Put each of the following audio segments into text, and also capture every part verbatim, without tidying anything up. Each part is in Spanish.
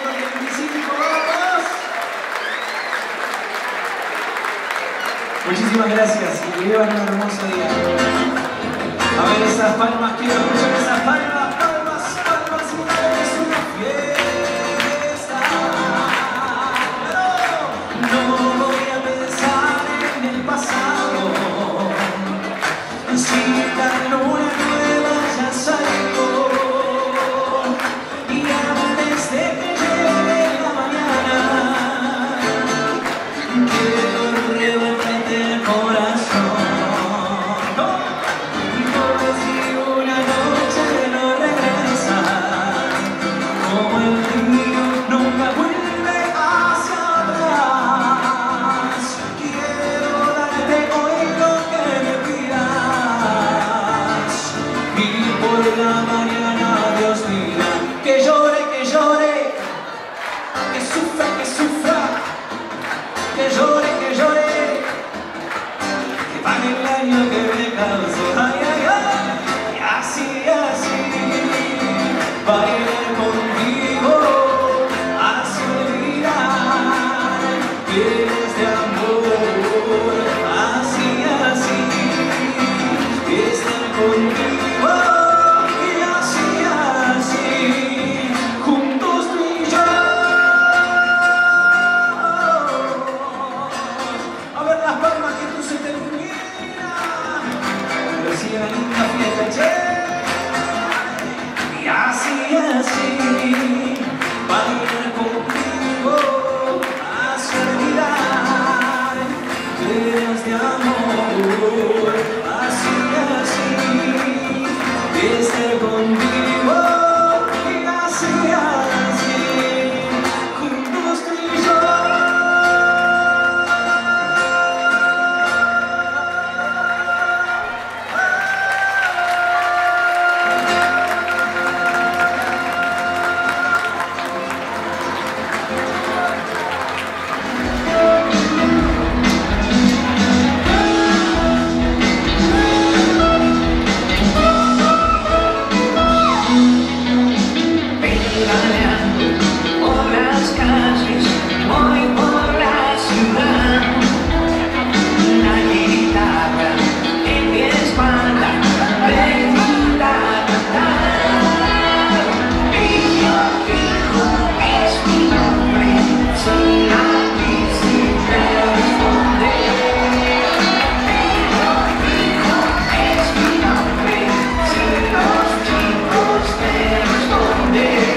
Muchísimas gracias y que vivan un hermoso día. A ver esas palmas, quiero escuchar esas palmas, palmas, palmas, es una fiesta. No voy a pensar en el pasado, si la luna nueva ya salió, y antes de que llegue la mañana, quiero revolverte el corazón. Porque si una noche no regresa, como el río nunca vuelve hacia atrás, quiero darte hoy lo que me pidas, y por la mañana Dios diga que llore, que llore, que sufra, que sufra, que llore, que llore, que pague el daño que me causó. Ay, ay, ay, y así, así, bailar contigo, así olvidar penas de amor. Así, así, estar contigo, y así, así, juntos tú y yo. A ver las palmas que tú se termina, pero si la linda fiesta, che. Y así, así, bailar contigo, hacia olvidar penas de amor. Así, así, estar contigo, y así, así, juntos tú y yo. Por las calles, voy por la ciudad, una guitarra en mi espalda, me gusta cantar. Fijo, fijo es mi nombre, sin difícil de responder. Fijo, fijo es mi nombre, sin los chicos de responder.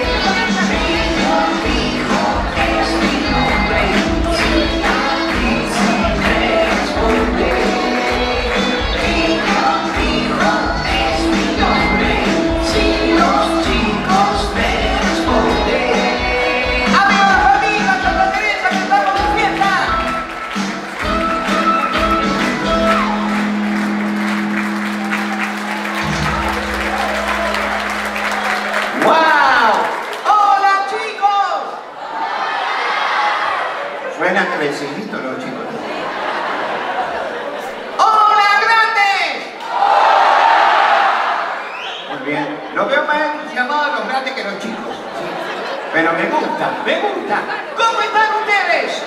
Suenan creciditos los chicos. ¡Hola, grandes! Muy bien. Lo veo más entusiasmado a los grandes que los chicos. Pero me gusta, me gusta. ¿Cómo están ustedes?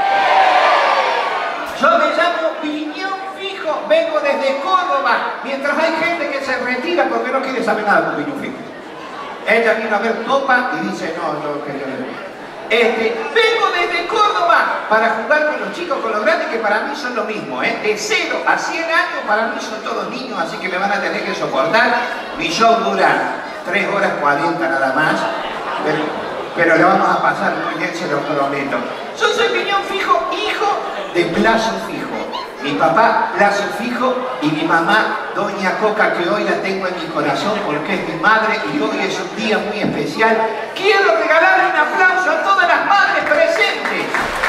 Yo me llamo Piñón Fijo, vengo desde Córdoba, mientras hay gente que se retira porque no quiere saber nada con Piñón Fijo. Ella vino a ver Copa y dice, no, yo quería ver. Este, vengo desde Córdoba para jugar con los chicos, con los grandes, que para mí son lo mismo, ¿eh? De cero a cien años para mí son todos niños, así que me van a tener que soportar. Mi show dura tres horas cuarenta nada más, pero, pero le vamos a pasar muy bien, se lo prometo. Yo soy Piñón Fijo, hijo De Plazo Fijo. Mi papá, Plazo Fijo, y mi mamá, Doña Coca, que hoy la tengo en mi corazón porque es mi madre y hoy es un día muy especial. Quiero regalarle un aplauso a todas las madres presentes.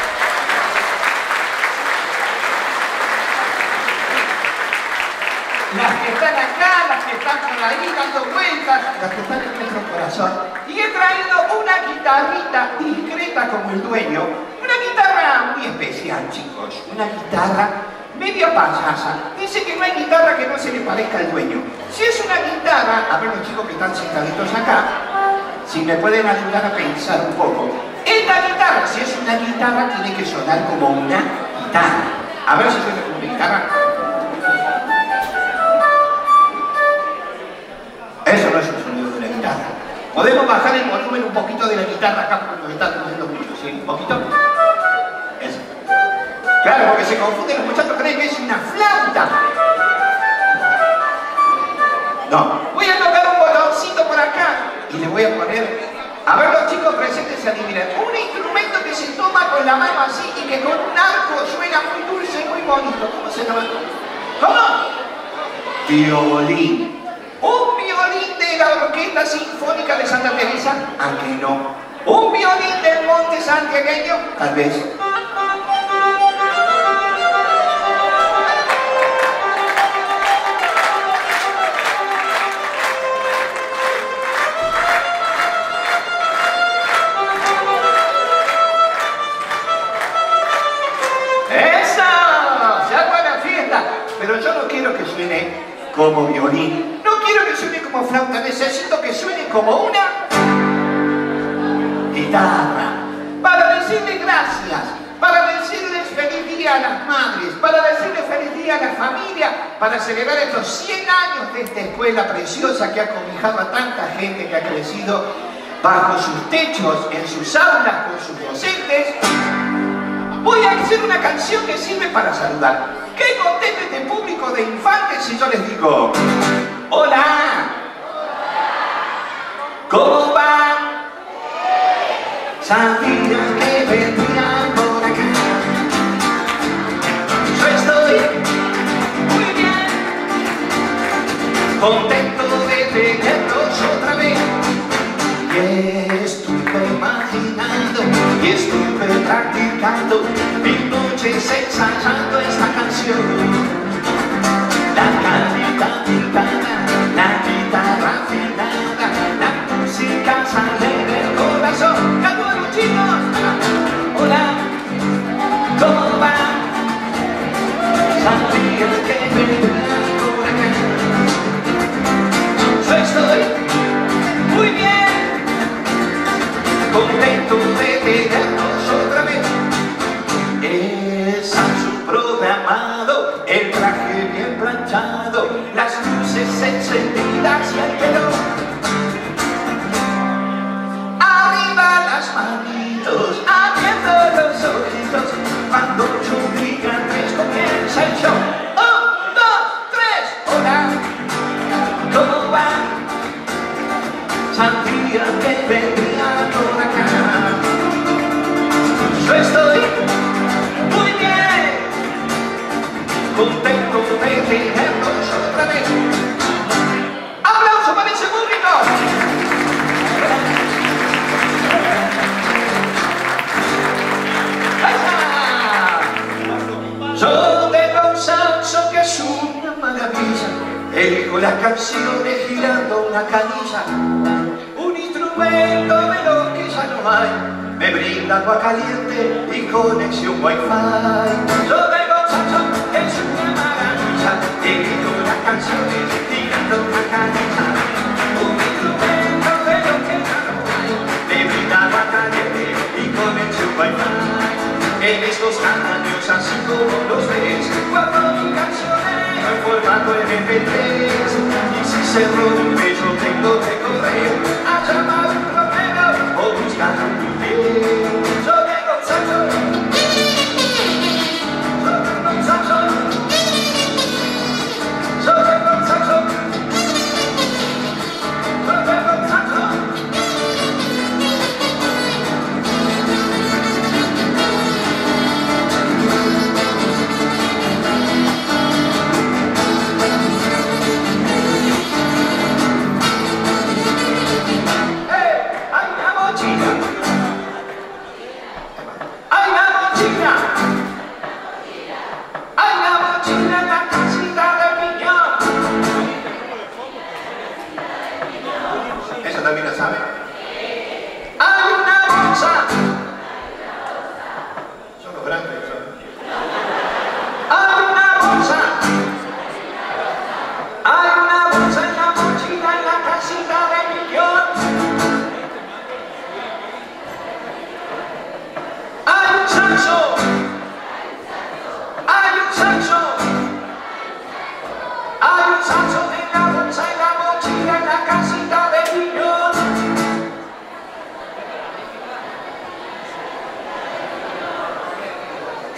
Las que están acá, las que están por ahí dando vueltas, Las que están en nuestro corazón. y he traído una guitarrita discreta como el dueño, una guitarra muy especial, chicos, una guitarra media payasa. Dice que no hay guitarra que no se le parezca al dueño. Si es una guitarra, a ver los chicos que están sentaditos acá, si me pueden ayudar a pensar un poco. Esta guitarra, si es una guitarra, tiene que sonar como una guitarra. A ver si suena como una guitarra. Eso no es un sonido de una guitarra. Podemos bajar el volumen un poquito de la guitarra acá porque nos está tocando mucho, ¿sí? Un poquito. Eso. Claro, porque se confunden los muchachos, creen que es una flauta. No. Voy a tocar un botoncito por acá y le voy a poner... A ver, los chicos presentes se adivinen. Un instrumento que se toma con la mano así y que con un arco suena muy dulce y muy bonito. ¿Cómo se llama? ¿Cómo? Violín. ¿Un violín de la Orquesta Sinfónica de Santa Teresa? Aunque no. ¿Un violín del Monte Santiagueño? Tal vez. Pero yo no quiero que suene como violín, no quiero que suene como flauta, necesito que suene como una guitarra. Para decirle gracias, para decirles feliz día a las madres, para decirle feliz día a la familia, para celebrar estos cien años de esta escuela preciosa que ha cobijado a tanta gente que ha crecido bajo sus techos, en sus aulas, con sus docentes. Voy a hacer una canción que sirve para saludar. ¿Qué contesta este público de infantes si yo les digo: hola? ¿Cómo van? ¿Sabías que vendrían por acá? Yo estoy muy bien, contento de tenerlos otra vez. Y estuve imaginando y estuve practicando mil noches ensayando esta canción. La calidad pintada, la guitarra afinada, la música sale del corazón. ¡Canto a los chicos! Hola, ¿cómo va? Sabía que vendrían por acá. Yo estoy muy bien, contento de tenernos otra vez. Es su programado, el traje bien planchado, las luces encendidas y el pelo. Arriba las manitos, abriendo los ojitos, cuando yo diga tres comienza el show. Un, dos, tres, hola, ¿cómo va? Sabía que vendría por acá. Yo estoy muy bien, contento de tenerlos otra vez. ¡Aplauso para ese público! ¡Ahí está! Yo tengo un Samsung que es una maravilla. Elijo las canciones girando una canilla. Un instrumento veloz que ya no hay. Me brinda agua caliente y conexión wifi. Yo tengo un Samsung que es una maravilla. Elijo las canciones girando una canilla. Un instrumento veloz que ya no hay. Me brinda agua caliente y conexión wifi. En estos años así como los ves, guardo mis canciones en formato eme pe tres. Y si se rompe yo tengo que correr a llamar un plomero o buscar un video. Yo tengo un Samsung, yo tengo un Samsung, yo tengo un Samsung, yo tengo un Samsung. ¡Eh! ¡Hay una mochila!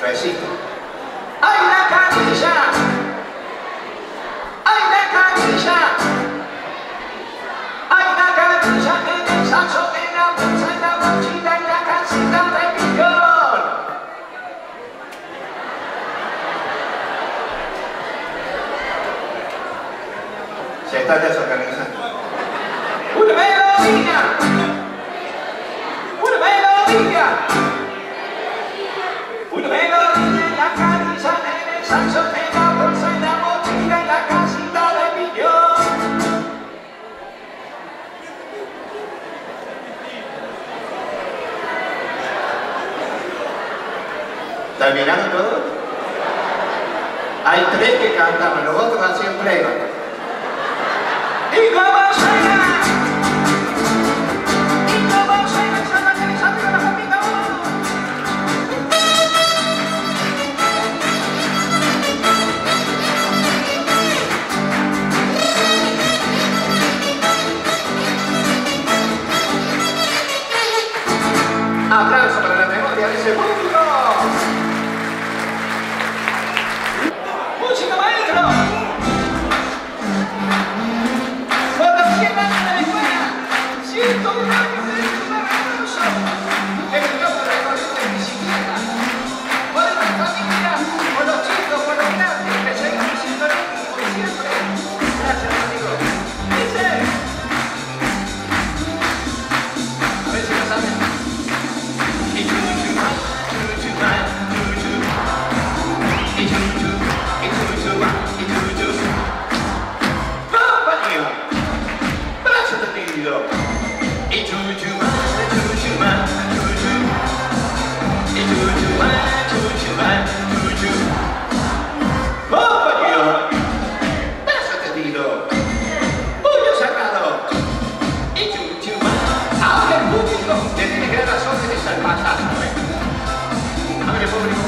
Resiste. ¡Hay una canilla! ¡Hay una canilla! ¡Hay una canilla en el saxo, en la bolsa, en la mochila, en la casita de millón! Se está desorganizando. ¡Una melodía! ¡Una melodía! ¡Una melodía en la canilla, en el saxo, en la bolsa, en la mochila, en la casita de millón! ¿Terminaron todos? Hay tres que cantaban, los otros hacían pruebas. ¡Y cómo suena! ¡Y cómo suena esa batería arriba la papita! ¡Aplauso para la memoria de ese público! ¡Música, maestro! ¡Ciento un años de este maravilloso! En el campo de recorrido de bicicleta, por esta familia, por los chicos, por los grandes, que seguimos siendo niños por siempre. Gracias, amigos. Dice. A ver si lo saben. Y chu, chu, chu, chu, chu, chu. Y chu, chu, y chu, chu, y chu, chu. Compañía. Brazo tendido. Y chu chu ma, chu chu ma, chu chu. Y chu chu ma, chu chu ma, chu chu. Compañía, brazo tendido, puño cerrado. Y chu chu ma. Ahora el público le tiene que dar las órdenes al pasaje. A ver el público.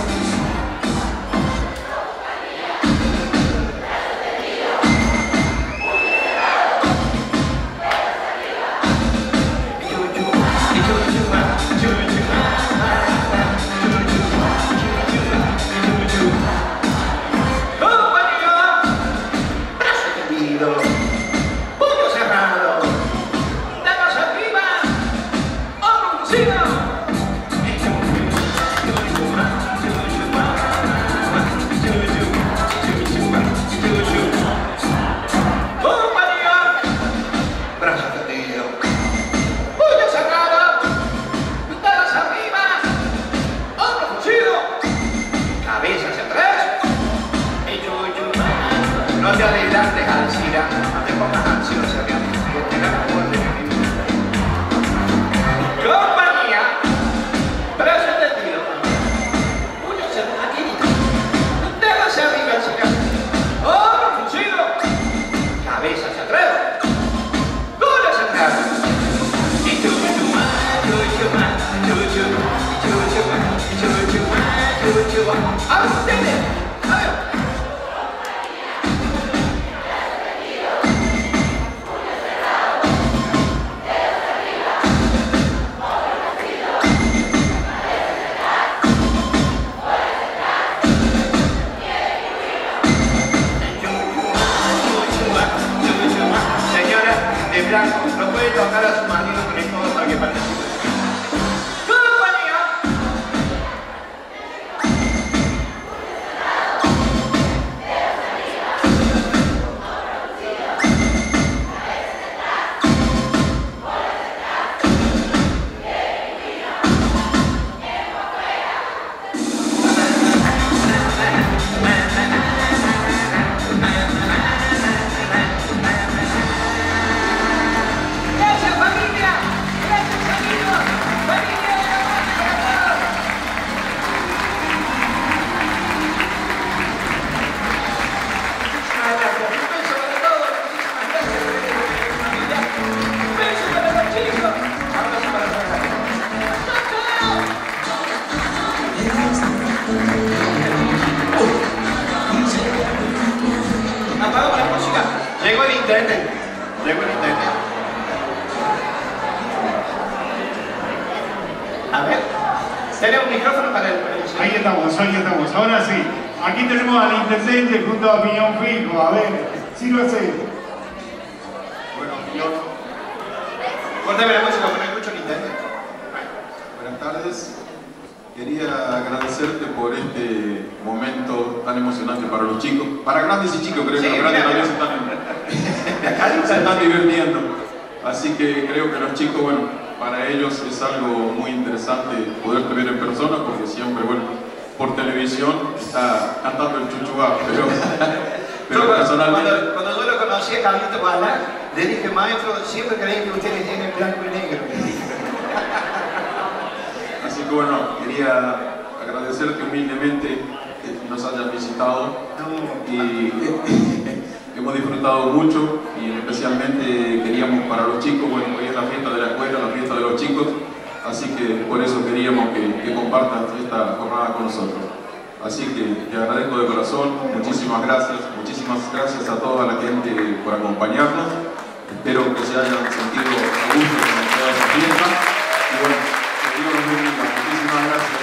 No te adelantes, Alcira, no te pongas ansiosa, que te la mejor de mi vida. Compañía, brazo tendido, puño cerrado, aquí, dedo hacia arriba, Alcira, hombro fruncido, cabeza hacia atrás, cola hacia atrás. Y chu chu ma, chu chu ma, chu chu, chu chu ma, chu chu ma, chu chu ma. A ver, ustedes, a ver. Blanco, no puede tocar a su marido con el codo para que participe. ¡Compañía! Gracias, familia. Gracias, amigos. Familia de la Mano para todos. Muchísimas gracias. Un beso para todos. Muchísimas gracias, familia. Un beso para los chicos. Abrazo para todos. Apagamos la música. Llegó el internet. Llegó el internet. A ver. Tenemos un micrófono para el, para el Ahí estamos, ahí estamos. Ahora sí. Aquí tenemos al intendente junto a Piñón Fijo. A ver, sírvase. Bueno, Piñón. Córtame la música, porque no escucho el intendente. Buenas tardes. Quería agradecerte por este momento tan emocionante para los chicos. Para grandes y chicos, creo que Sí, los grandes mira, también se están, se están divirtiendo. Así que creo que los chicos, bueno, para ellos es algo muy interesante poderte ver en persona, porque siempre, bueno, por televisión está cantando el chuchuá, pero, pero Yo, personalmente... Cuando, cuando yo lo conocí a Carlito Balá, le dije, maestro, siempre creí que ustedes tienen blanco y negro. Así que bueno, quería agradecerte humildemente que nos hayas visitado y hemos disfrutado mucho, y especialmente queríamos para los chicos, bueno, hoy es la fiesta de la escuela, la fiesta de los chicos, así que por eso queríamos que, que compartas esta jornada con nosotros. Así que te agradezco de corazón, muchísimas gracias, muchísimas gracias a toda la gente por acompañarnos. Espero que se hayan sentido a gusto con toda esta fiesta. Y bueno, que Dios los bendiga. Muchísimas gracias.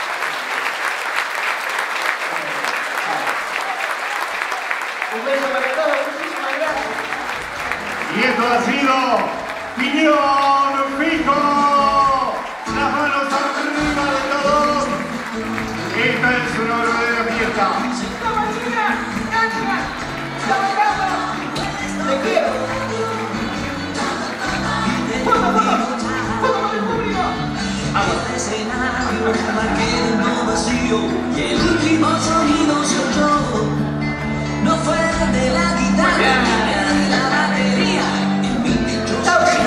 Un beso para todos, muchísimas gracias. Y esto ha sido Piñón Fijo. Las manos arriba de todos. Esta es una verdadera fiesta. ¡La vacina! ¡Cántala! ¡La bailamos! ¡Te quiero! ¡Foto, foto! ¡Foto con el público! El escenario, un parqueo vacío, y el último sonido se oyó. No fue de la guitarra, ni de la batería, el vintage.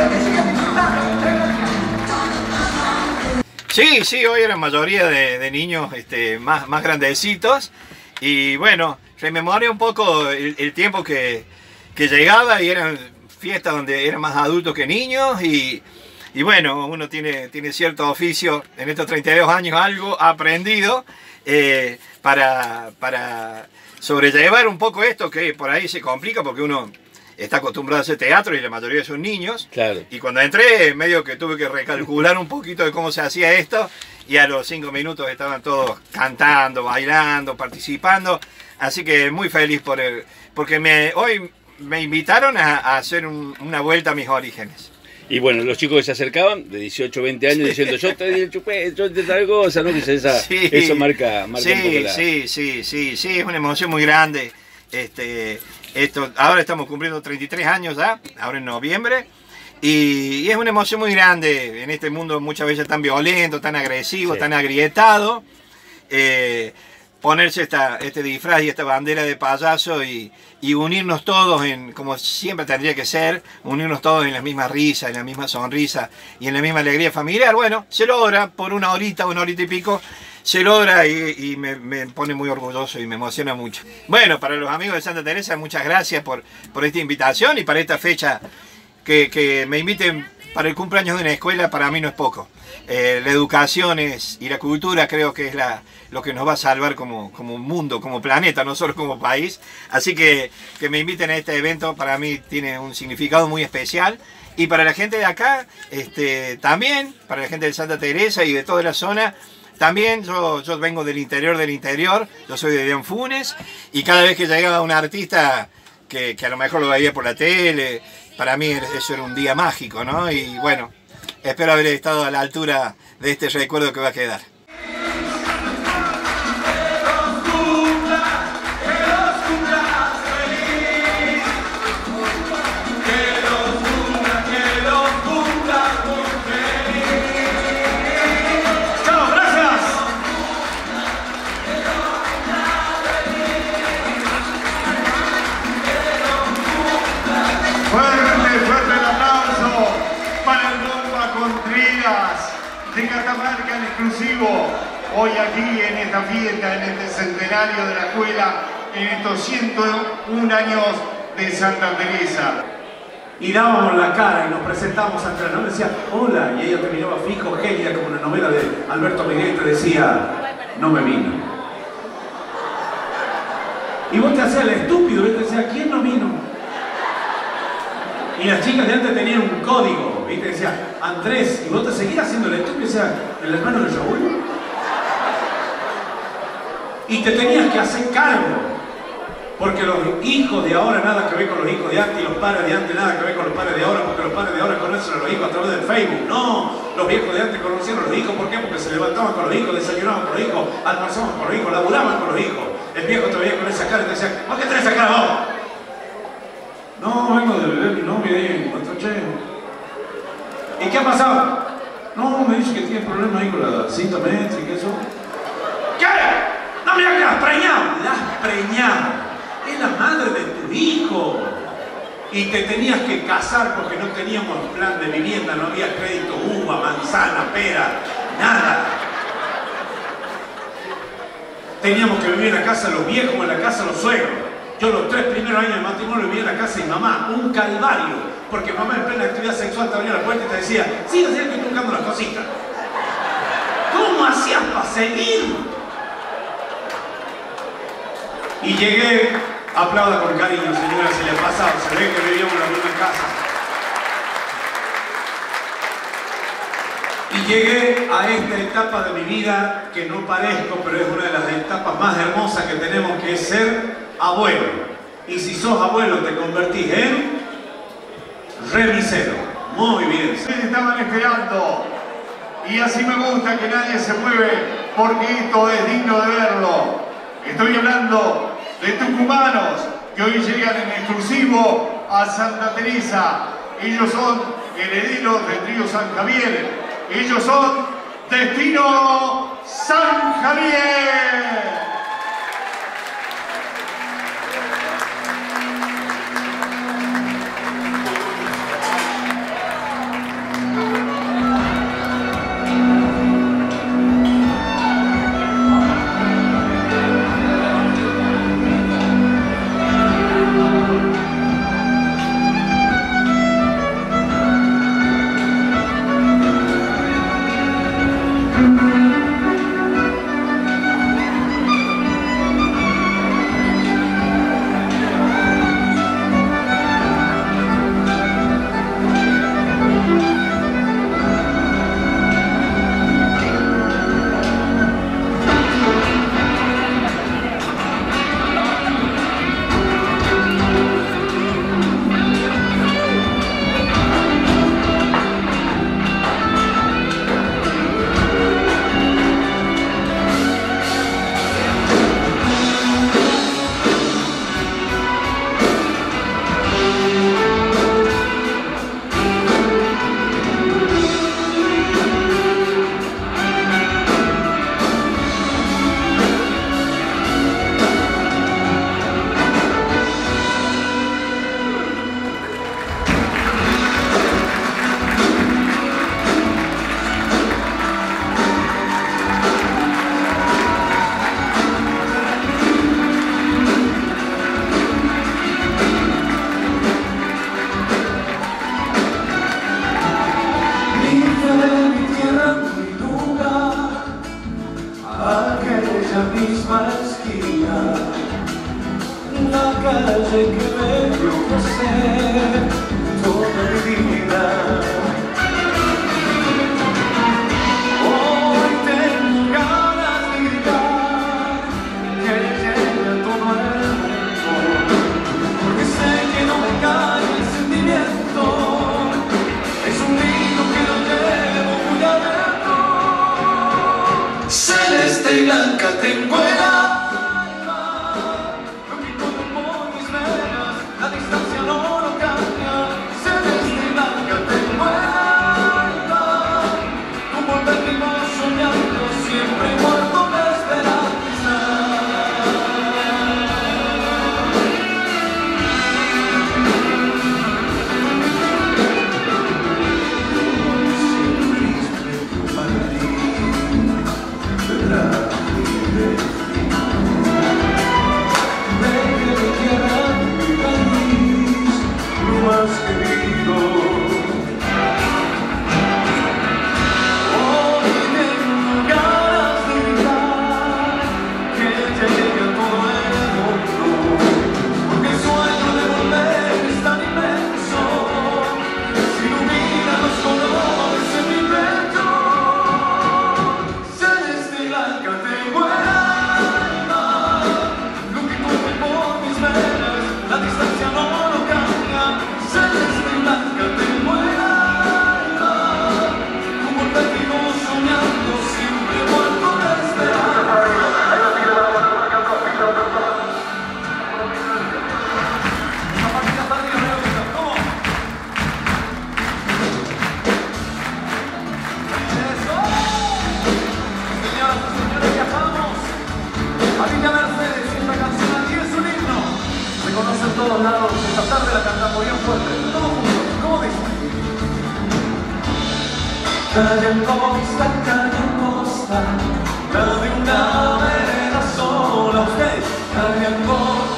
Sí, sí, hoy eran mayoría de, de niños este, más, más grandecitos, y bueno, rememoré un poco el, el tiempo que, que llegaba, y eran fiestas donde eran más adultos que niños, y, y bueno, uno tiene, tiene cierto oficio en estos treinta y dos años, algo aprendido eh, para, para sobrellevar un poco esto, que por ahí se complica porque uno está acostumbrado a hacer teatro y la mayoría son niños. Claro. Y cuando entré, medio que tuve que recalcular un poquito de cómo se hacía esto, y a los cinco minutos estaban todos cantando, bailando, participando. Así que muy feliz por el, porque me, hoy me invitaron a, a hacer un, una vuelta a mis orígenes. Y bueno, los chicos que se acercaban de dieciocho, veinte años diciendo yo te di el chupé, yo te tal cosa, ¿no? Que esa, Sí. eso marca, marca Sí, un poco la... sí, sí, sí, sí, es una emoción muy grande. Este, esto, ahora estamos cumpliendo treinta y tres años ya, ahora en noviembre, y, y es una emoción muy grande en este mundo muchas veces tan violento, tan agresivo, Sí. tan agrietado. Eh, ponerse esta, este disfraz y esta bandera de payaso y, y unirnos todos, en, como siempre tendría que ser, unirnos todos en la misma risa, en la misma sonrisa y en la misma alegría familiar. Bueno, se logra por una horita, una horita y pico, se logra y, y me, me pone muy orgulloso y me emociona mucho. Bueno, para los amigos de Santa Teresa, muchas gracias por, por esta invitación y para esta fecha que, que me inviten para el cumpleaños de una escuela, para mí no es poco. Eh, la educación es, y la cultura creo que es la, lo que nos va a salvar como, como mundo, como planeta, no solo como país. Así que que me inviten a este evento para mí tiene un significado muy especial. Y para la gente de acá, este, también, para la gente de Santa Teresa y de toda la zona, también yo, yo vengo del interior del interior, yo soy de Dion Funes, y cada vez que llegaba un artista que, que a lo mejor lo veía por la tele, para mí eso era un día mágico, ¿no? Y bueno, espero haber estado a la altura de este recuerdo que va a quedar. Fuerte, fuerte el aplauso para el Bomba Contreras de Catamarca en exclusivo. Hoy aquí en esta fiesta, en este centenario de la escuela, en estos ciento uno años de Santa Teresa. Y dábamos la cara y nos presentamos ante la novela y decía, hola, y ella te miraba fijo, gélida, como una novela de Alberto Miguel, te decía, no me vino. Y vos te hacías el estúpido, y te decía, ¿quién no vino? Y las chicas de antes tenían un código, ¿viste? Decía, Andrés, y vos te seguías haciendo el estúpido, y decía, ¿el hermano de Raúl? Y te tenías que hacer cargo. Porque los hijos de ahora nada que ver con los hijos de antes y los padres de antes nada que ver con los padres de ahora, porque los padres de ahora conocen a los hijos a través del Facebook. No, los viejos de antes conocían a los hijos. ¿Por qué? Porque se levantaban con los hijos, desayunaban con los hijos, almorzaban con los hijos, laburaban con los hijos. El viejo te veía con esa cara y te decía, ¿por qué tenés esa cara vos? No, vengo de ver mi novia ahí en Guatrocheo. ¿Y qué ha pasado? No, me dice que tiene problemas ahí con la cinta métrica y eso. ¿Qué? No, mira que la has preñado. La has preñado. Es la madre de tu hijo. Y te tenías que casar porque no teníamos plan de vivienda, no había crédito, uva, manzana, pera, nada. Teníamos que vivir en la casa de los viejos o en la casa de los suegros. Yo los tres primeros años de matrimonio vivía en la casa de mi mamá, un calvario, porque mamá en plena actividad sexual te abría la puerta y te decía, sí, así estoy tocando las cositas. ¿Cómo hacías para seguir? Y llegué, aplauda con cariño, señora, si le ha pasado, se ve que vivíamos en la misma casa. Y llegué a esta etapa de mi vida que no parezco, pero es una de las etapas más hermosas que tenemos, que es ser abuelo. Y si sos abuelo te convertís en remisero. Muy bien. Ustedes estaban esperando. Y así me gusta que nadie se mueve, porque esto es digno de verlo. Estoy hablando de tucumanos que hoy llegan en exclusivo a Santa Teresa. Ellos son herederos del río San Javier. Ellos son Destino San Javier. lados. Esta tarde la cantamos bien fuerte. Todos juntos. ¿Cómo dice? Calle Angosta, calle Angosta, la de una vereda sola. Ustedes, calle Angosta,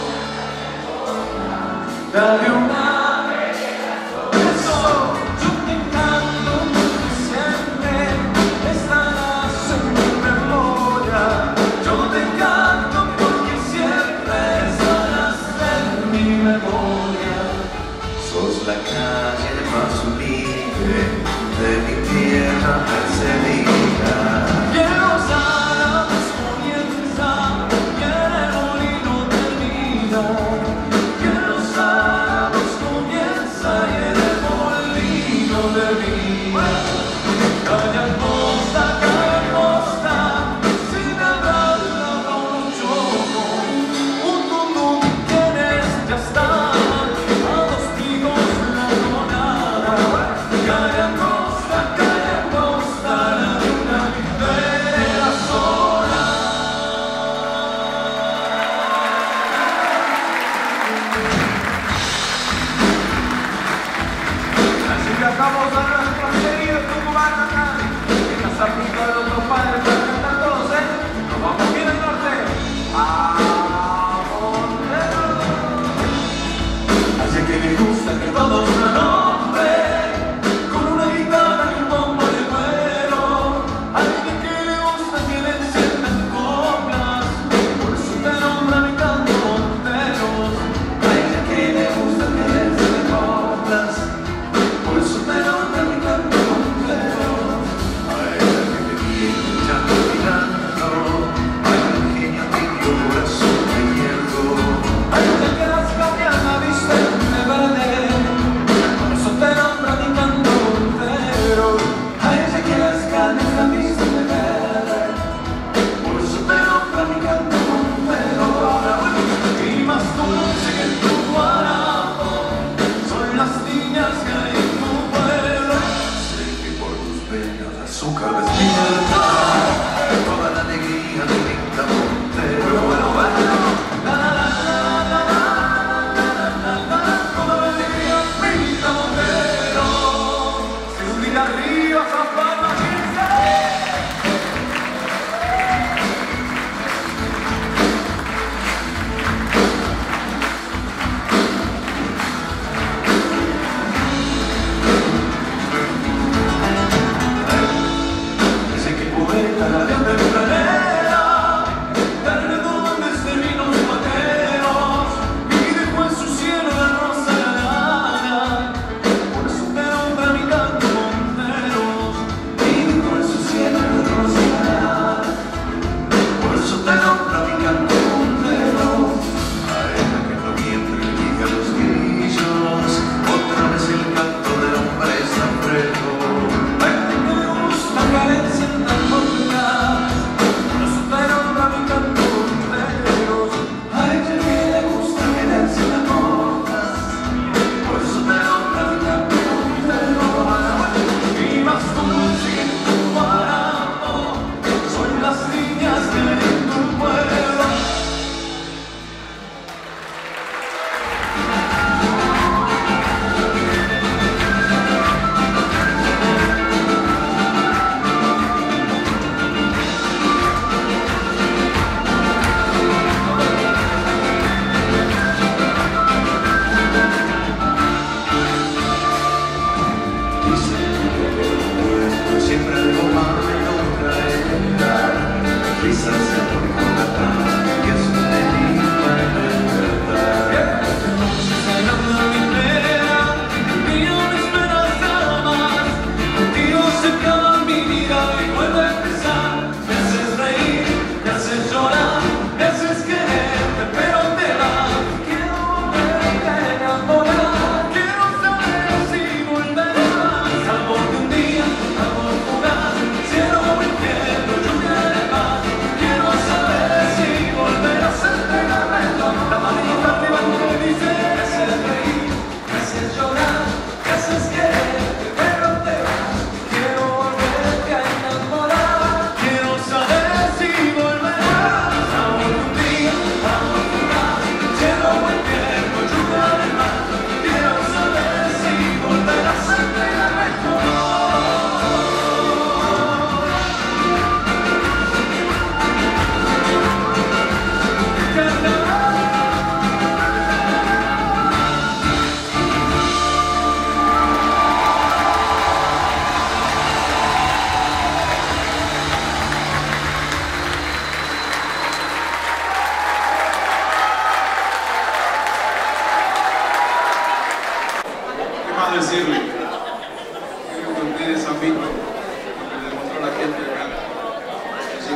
la de una vereda sola. Eso, yo te canto porque siempre estarás en mi memoria. Yo te canto porque siempre estarás en mi memoria. Sos la calle más humilde de mi tierra perseguida. Y en los árabes comienza, y en el molino termina. Y en los árabes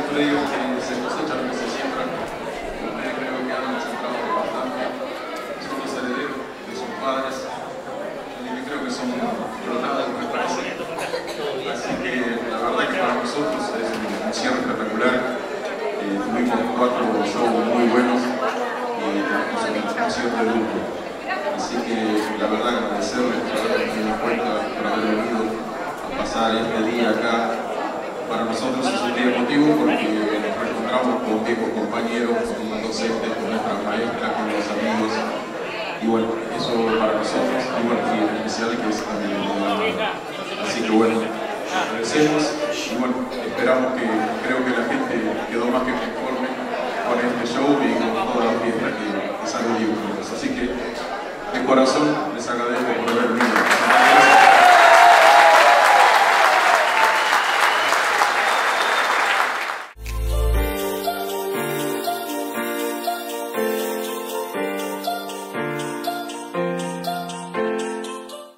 siempre digo que se cosecha lo que se siembra. Ustedes creo que han sembrado bastante. Son los herederos de sus padres. Y creo que son clonadas de nuestra base. Así que la verdad que para nosotros es un cierre espectacular. Eh, tuvimos cuatro shows muy buenos y tenemos un cierre de lujo. Así que la verdad agradecerles por haber tenido en cuenta, por haber venido a pasar este día acá. Para nosotros es un día emotivo porque nos reencontramos con viejos compañeros, con docentes, con nuestras maestras, con los amigos. Y bueno, eso para nosotros, y bueno, y en especial que es también la banda. Así que bueno, agradecemos y bueno, esperamos que, creo que la gente quedó más que conforme con este show y con toda la fiesta que, que salió. Así que de corazón